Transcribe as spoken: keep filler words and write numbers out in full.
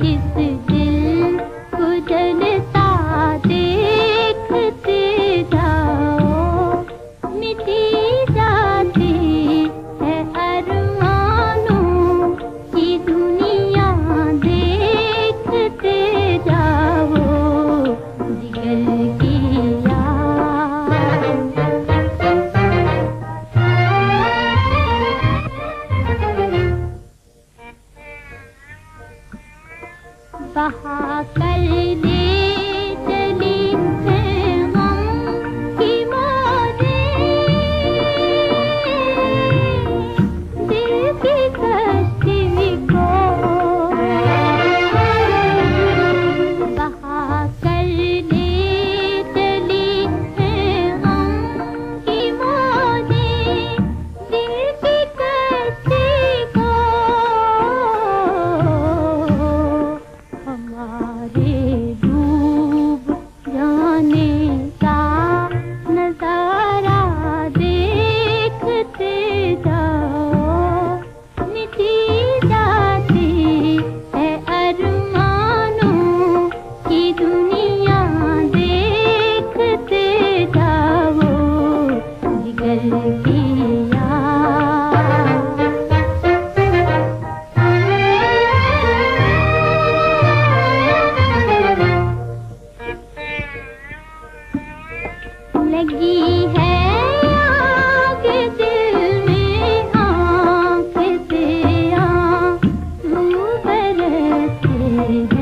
इस दिल को जलता देखते जाओ, मिटी जाती है अरमानों की दुनिया देखते जाओ, जिगर की बहा कर ले चली है गम की मोजें, दिल की कश्ती को बहा कर ले चली है गम की मोजें, दिल की कश्ती को हमारे डूब जाने का नजारा देखते जाओ, मिटी जाती है अरमानों की दुनिया देखते जाओ, जिगर की लगी है आग दिल में, आँख से आँसू बरसते हैं।